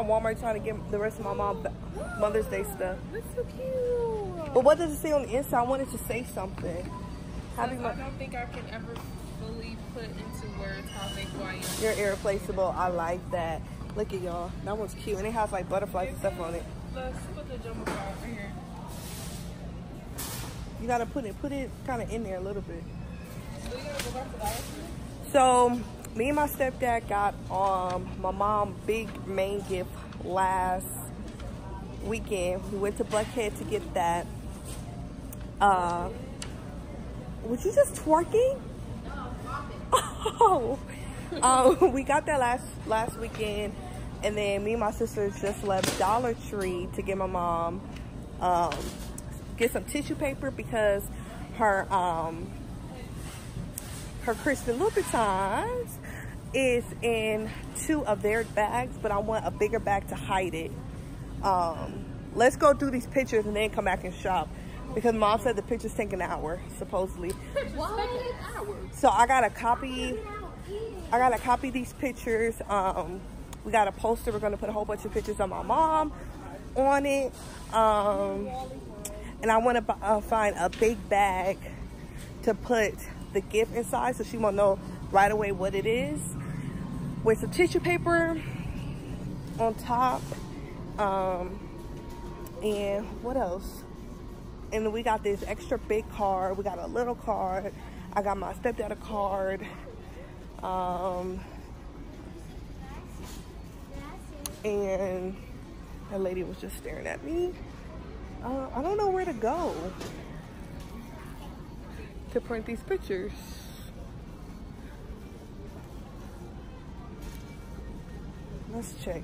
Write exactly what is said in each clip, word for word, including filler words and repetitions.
Walmart trying to get the rest of my mom Mother's Day stuff. That's so cute. But what does it say on the inside? I wanted to say something. I don't think I can ever fully put into words how thankful I am. You're irreplaceable. I like that. Look at y'all. That one's cute. And it has like butterflies and stuff on it. Let's put the jumbo card right here. You gotta put it, put it kind of in there a little bit. So you gotta go back to the ice cream? So me and my stepdad got um my mom big main gift last weekend. We went to Buckhead to get that. Uh, was you just twerking? Oh, um, we got that last last weekend, and then me and my sisters just left Dollar Tree to get my mom um get some tissue paper because her um her Christian Louboutins is in two of their bags, but I want a bigger bag to hide it. Um, let's go through these pictures and then come back and shop because mom said the pictures take an hour supposedly. So I gotta copy. I gotta copy these pictures. Um, we got a poster. We're gonna put a whole bunch of pictures of my mom on it. Um, and I want to uh, find a big bag to put the gift inside so she won't know right away what it is. With some tissue paper on top. Um, and what else? And then we got this extra big card. We got a little card. I got my stepdad a card. Um, and that lady was just staring at me. Uh, I don't know where to go to print these pictures. Let's check.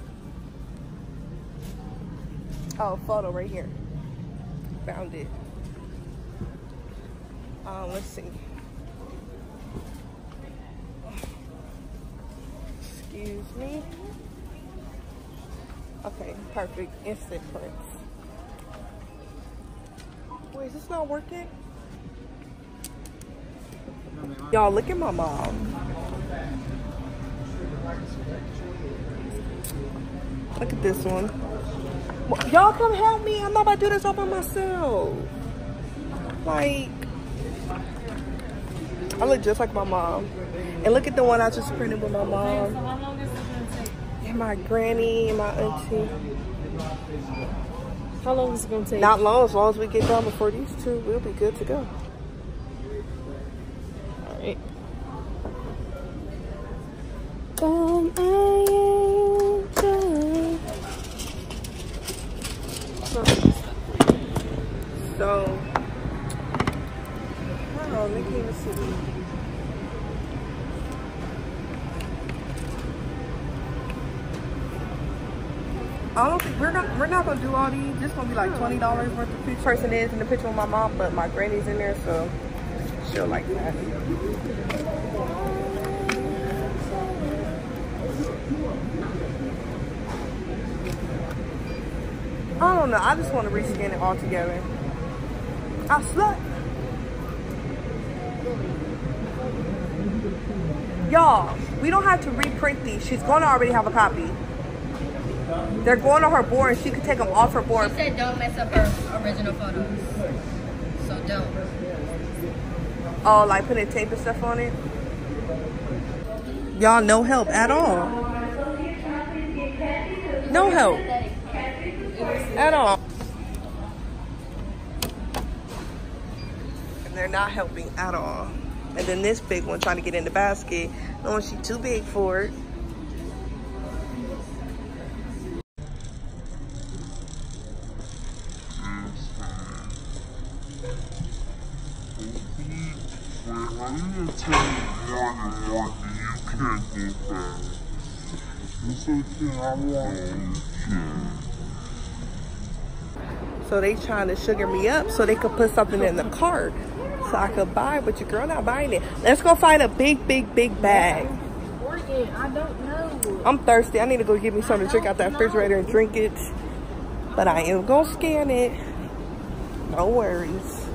Oh, photo right here. Found it. Uh, let's see. Excuse me. Okay, perfect. Instant prints. Wait, is this not working? Y'all, look at my mom. Look at this one. Y'all come help me. I'm not about to do this all by myself. Like, I look just like my mom. And look at the one I just printed with my mom. And my granny and my auntie. How long is it going to take? Not long. As long as we get done before these two, we'll be good to go. All right. Um, So, oh, they can't even see me. I don't think we're not we're not gonna do all these. Just gonna be like twenty dollars worth of picture. Person is in the picture with my mom, but my granny's in there, so she'll like that. I don't know. I just want to rescan it all together. I slept. Y'all, we don't have to reprint these. She's going to already have a copy. They're going on her board and she could take them off her board. She said don't mess up her original photos. So don't. Oh, like putting tape and stuff on it? Y'all, no help at all. No help. At all. And they're not helping at all. And then this big one trying to get in the basket. Knowing she's too big for it. So they trying to sugar me up so they could put something in the cart so I could buy, but your girl not buying it. Let's go find a big, big, big bag. I don't know. I'm thirsty. I need to go get me something to drink out that refrigerator and drink it. But I am gonna scan it. No worries.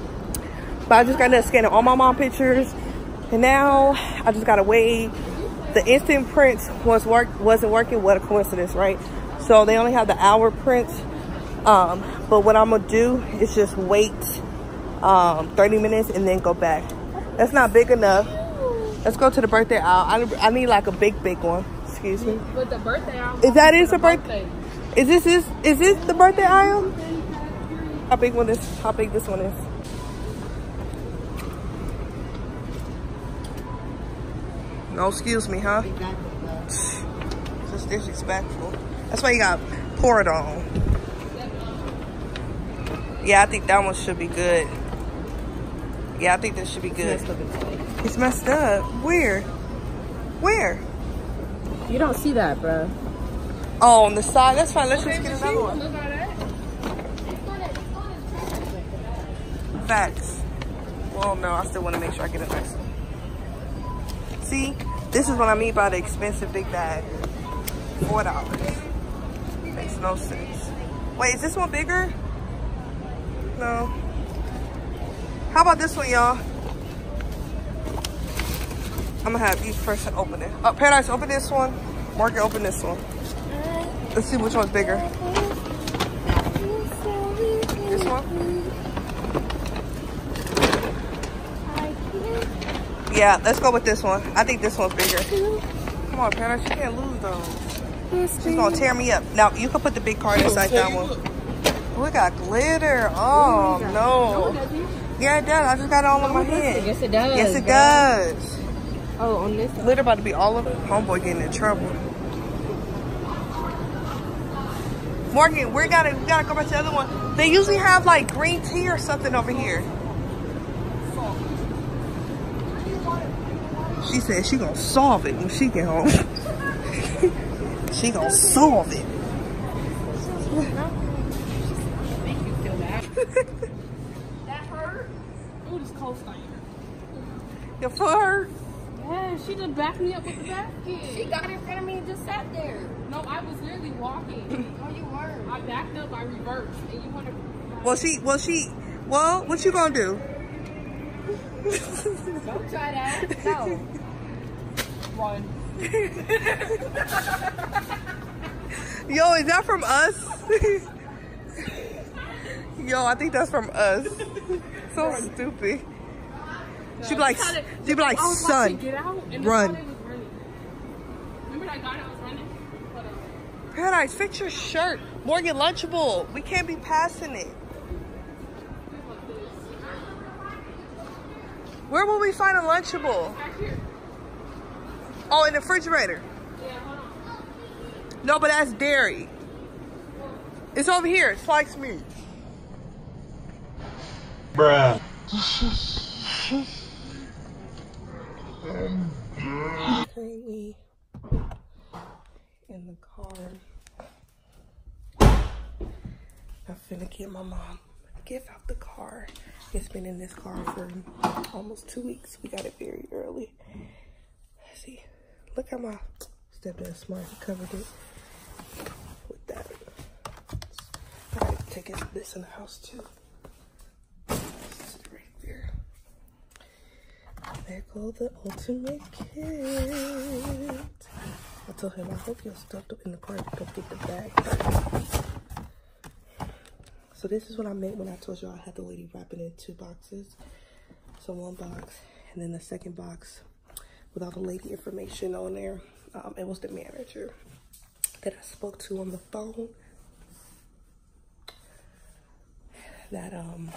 But I just got done scanning all my mom pictures. And now I just gotta wait the instant prints was work wasn't working. What a coincidence, right? So they only have the hour prints. Um, but what I'm gonna do is just wait um, thirty minutes and then go back. That's not big enough. Let's go to the birthday aisle. I, I need like a big, big one. Excuse me. But the birthday aisle. Is that is the birthday? Is this is is this the birthday aisle? How big one is? How big this one is? No, excuse me, huh? Just disrespectful. That's why you got pour it on. Yeah, I think that one should be good. Yeah, I think this should be good. It's messed up. Where? Where? You don't see that, bro. Oh, on the side. That's fine. Let's just get another one. Facts. Well, no, I still want to make sure I get a nice one. See, this is what I mean by the expensive big bag. Four dollars. Makes no sense. Wait, is this one bigger? No. How about this one, y'all? I'm gonna have each person open it. Oh, Paradise, open this one. Morgan, open this one. Let's see which one's bigger. This one? Yeah, let's go with this one. I think this one's bigger. Come on, Paradise, you can't lose those. She's gonna tear me up. Now, you can put the big card inside that one. Oh, it got glitter. Oh, no. Yeah, it does. I just got it all on my head. Yes, it does. Yes, it does. Oh, on this Glitter about to be all over. Homeboy getting in trouble. Morgan, we gotta, we gotta go back to the other one. They usually have like green tea or something over here. She said she gonna solve it when she get home. She gonna solve it. Make you feel bad. That hurt? Ooh, this cold stain. Your foot hurt? Yeah, she just backed me up with the basket. She got in front of me and just sat there. No, I was literally walking. Oh, you were. I backed up, I reversed, and you want to... Well, she, well, she, well, what you gonna do? Don't try that. No. Run. Yo, is that from us? Yo, I think that's from us. So stupid. She be like, she be like, son, Get out, and run. was running. Remember that guy that was running? Paradise, fix your shirt. Morgan, Lunchable. We can't be passing it. Where will we find a Lunchable? Back here. Oh, in the refrigerator. Yeah, hold on. No, but that's dairy. It's over here. It's Spike's meat. Bruh. Currently in the car. I'm finna get my mom gift out the car. It's been in this car for almost two weeks. We got it very early. Let's see. Look how my stepdad smart. He covered it with that. I gotta take this in the house too. This is right there. There go the ultimate kit. I told him, I hope you're stuffed up in the car to go get the bag. So this is what I meant when I told you I had the lady wrapping it in two boxes. So one box, and then the second box with all the lady information on there. Um, it was the manager that I spoke to on the phone. That um,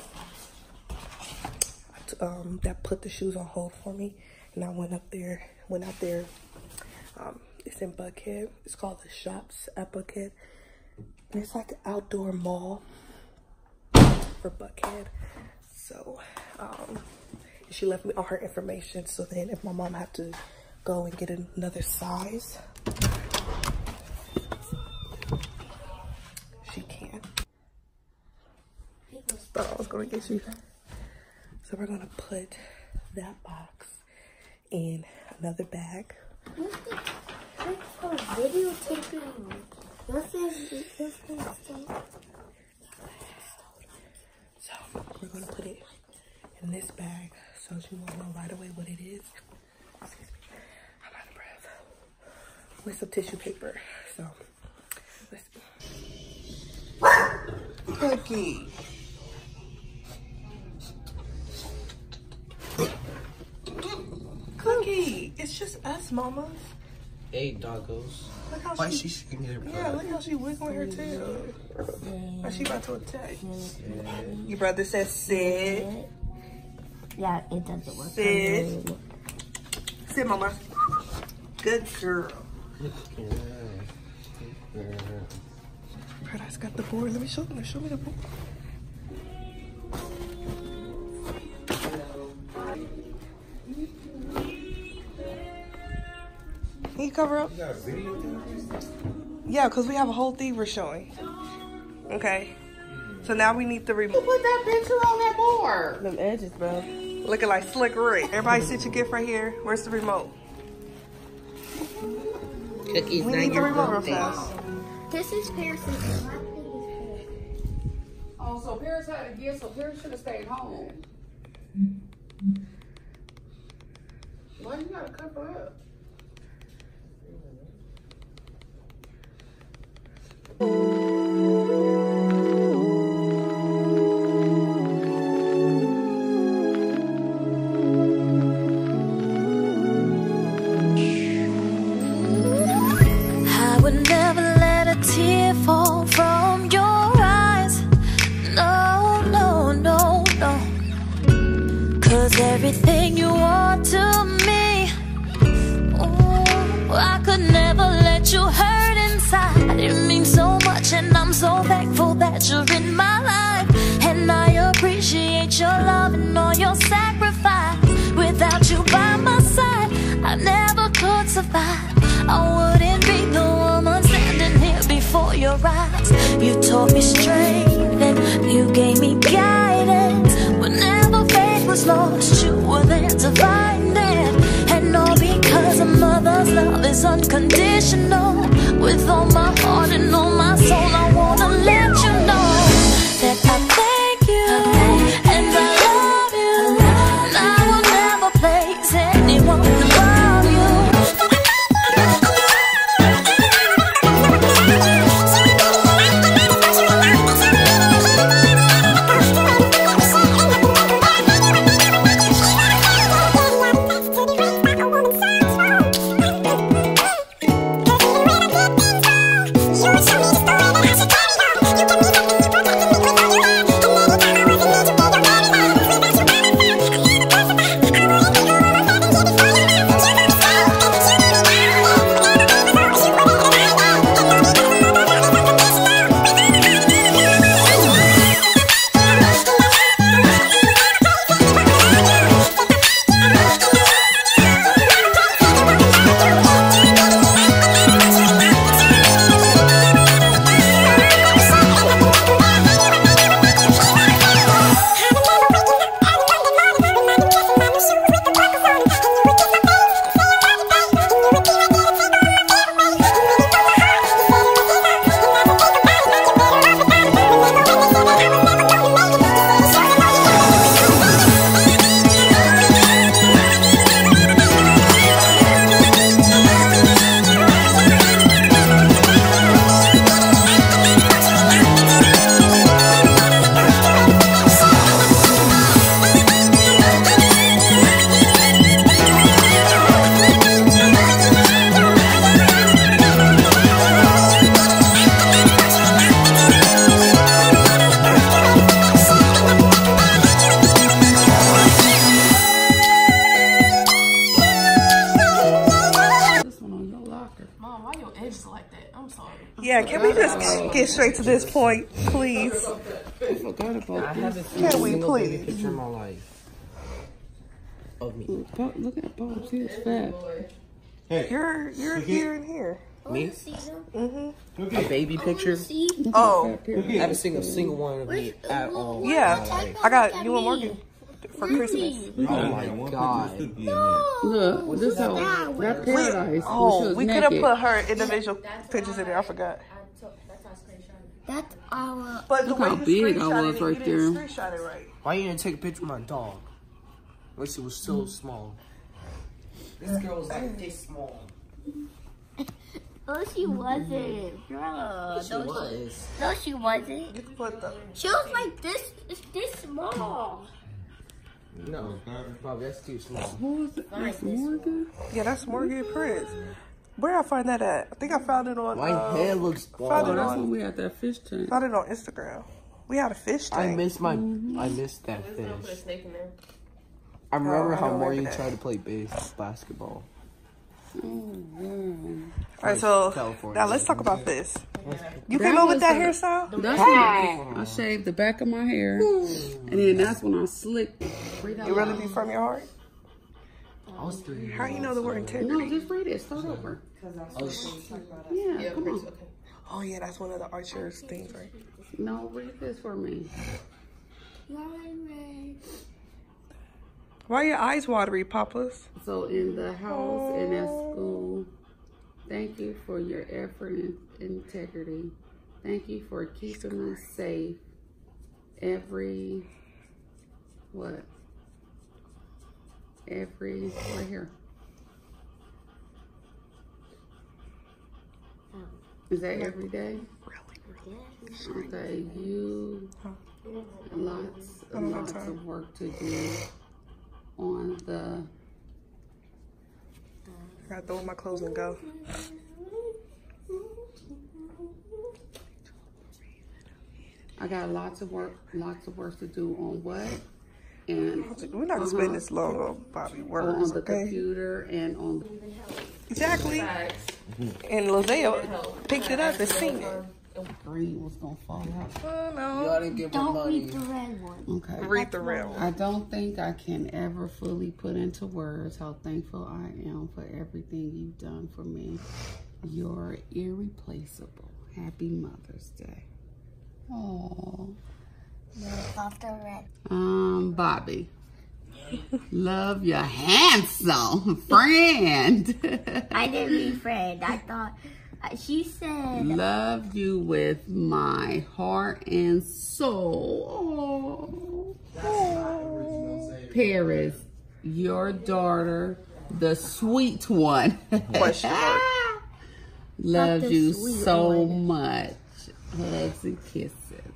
um that put the shoes on hold for me, and I went up there, went out there. Um, it's in Buckhead. It's called the Shops at Buckhead. And it's like an outdoor mall for Buckhead. So um, she left me all her information. So then, if my mom had to go and get another size, she can. But I was gonna get you. So we're gonna put that box in another bag. What's the, what's the videotaping? What's the, what's the, So we're gonna put it in this bag so you will know right away what it is. Excuse me, I'm out of breath. with some tissue paper. So, let's see. Cookie. Cookie. It's just us, mama. Hey, doggos. Look how Why she, she shaking her butt? yeah, look how she wiggling her tail. Like she about to attack. Your brother says sit. Yeah, it doesn't work. Sit. Sit, mama. Good girl. Good girl. Good girl. Paradise got the board. Let me show them. Show me the board. Can you cover up? You got a video there? Yeah, because we have a whole thing we're showing. Okay. So now we need the remote. Put that picture on that board. Them edges, bro. Looking like Slick Rick. Everybody sit your gift right here. Where's the remote? Cookie's We not need the your remote real birthday. fast. This is Paris. My thing is Paris. Oh, so Paris had a gift, so Paris should have stayed home. Why you gotta cover up? I would never let a tear fall from your eyes. No, no, no, no. Cause everything you are to me, oh, I could never let you hurt inside. It means so much and I'm so thankful that you're in my life. And I appreciate your love and all your sacrifice. Without you by my side, I never could survive. I wouldn't be the woman standing here before your eyes. You taught me strength and you gave me guidance. Whenever faith was lost, you were there to find it. And all because a mother's love is unconditional. With all my heart and all my soul, I wanna let you know that I thank you and I love you. And I will never place anyone above you. Yeah, can we just get straight to this point, please? I forgot about I haven't seen Can a we single baby please? picture in my life. Of me. this. Look at Pops, he's fat. Hey, You're you're here and here. me? See them? Mm-hmm. A baby picture? See? Oh, I haven't seen a single one of me at all. in my yeah. life. I got you and Morgan for Christmas. Oh my god. Look, this is how that paradise. Oh, we could have put her individual pictures in there. I forgot. That's our. But the Look way how you big I screenshotted was it, right you didn't there. screenshot it right. Why you didn't take a picture of my dog? Wish it was so small. This girl was like this small. No, she wasn't, bro. She no, was. She, no, she wasn't. You put the. She was like this, it's this small. No, Bobby, that's too small. Who's it? That's Morgan? Yeah, that's Morgan Prince. Where I find that at? I think I found it on. My um, head looks found Oh, it bald. that's on- when we had that fish tank. Found it on Instagram. We had a fish tank. I miss my, I missed that fish. I remember Oh, I how don't Morgan remember that. tried to play base basketball. Oh, wow. All right, so California. now let's talk about this. You That came up with was that the- hairstyle? That's when I shaved the back of my hair, and then that's when I slicked. Read out You really loud. be from your heart? I was three. How you know the word No, integrity? just read it. Start over. I was, Yeah, come on. Oh yeah, that's one of the Archer's things, right? No, read this for me. Why are your eyes watery, Papas? So in the house and at school, thank you for your effort and integrity. Thank you for keeping me safe every, what? Every, right here. Is that every day? Okay, you, lots, lots of work to do on the, I gotta throw my clothes and go. I got lots of work, lots of work to do on what? And We're not gonna spend this long on Bobby on words, the okay? computer and on the, Exactly. And Lozeo picked it up and seen it. green was gonna fall out. Oh no. y'all didn't give me Don't money. read the red one. Okay. Read the real one. I don't think I can ever fully put into words how thankful I am for everything you've done for me. You're irreplaceable. Happy Mother's Day. Oh. Off the red. Um, Bobby. Love your handsome friend. I didn't mean friend. I thought uh, she said. Love you with my heart and soul. Oh. Paris, your daughter, the sweet one. Question mark. Love the you sweet so one. much. Hugs and kisses.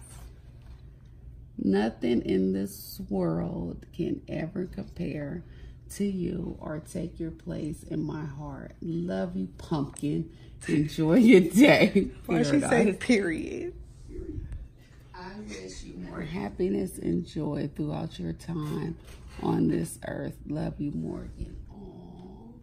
Nothing in this world can ever compare to you or take your place in my heart. Love you, pumpkin. Enjoy your day. Why she say period? I wish you more happiness and joy throughout your time on this earth. Love you, Morgan. Aww.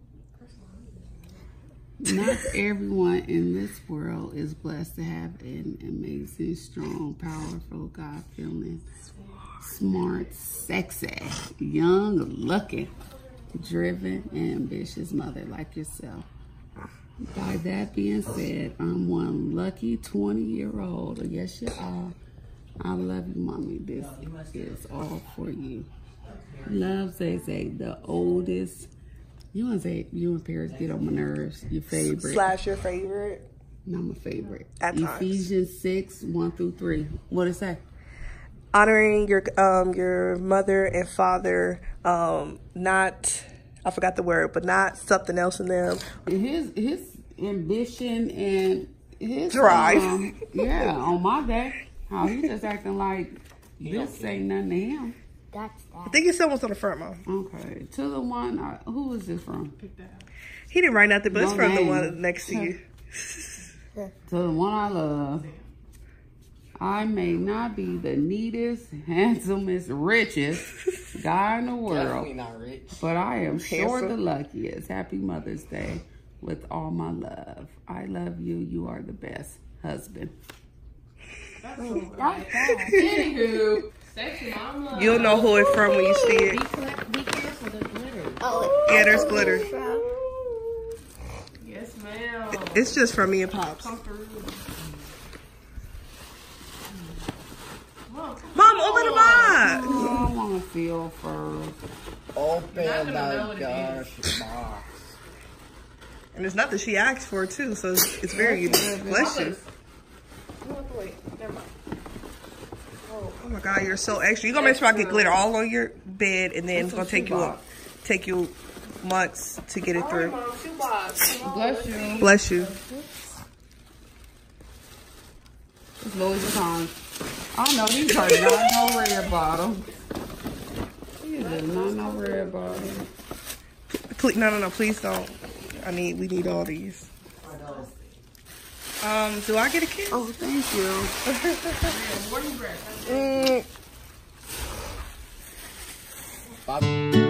Not everyone in this world is blessed to have an amazing, strong, powerful, God-feeling, smart, sexy, young, lucky, driven, and ambitious mother like yourself. By that being said, I'm one lucky twenty-year-old. Yes, you are. I love you, Mommy. This is all for you. Love, Zay Zay, the oldest. You and Zay, you and Paris get on my nerves. Your favorite. Slash your favorite. Not my favorite. At times. Ephesians six, one through three. What does it say? Honoring your um your mother and father, um, not I forgot the word, but not something else in them. His his ambition and his Drive. um, yeah, on my day. How he just acting like this ain't nothing to him. That's I that. think it's someone's on the front, Mom. Okay. To the one, uh, who is this from? He didn't write nothing, but it's No from the name. one next to you. To the one I love. I may not be the neatest, handsomest, richest guy in the Definitely world, not rich. but I am sure Handsome. the luckiest. Happy Mother's Day with all my love. I love you. You are the best husband. That's that. Anywho, Sexy mama. You'll know who it's from when you see Be, it. cla- be careful, the glitter. Oh, Yeah, there's glitter. Yes, ma'am. It's just from me and Pops. Come through. Mom, open the box. I want to feel first. Open You're not the gonna know what it gosh box. And it's not that she asked for it too, so it's, it's very unique. Bless you. Oh my God, you're so extra. You're gonna make sure I get glitter all on your bed, and then it's gonna take you up, take you months to get it through. Bless you. Bless you. It's Louis Vuitton. I know these are not no red bottom. These are not no red bottom. Please, no, no, no, please don't. I need, we need all these. Um, do I get a kiss? Oh, thank you. mm. Bye.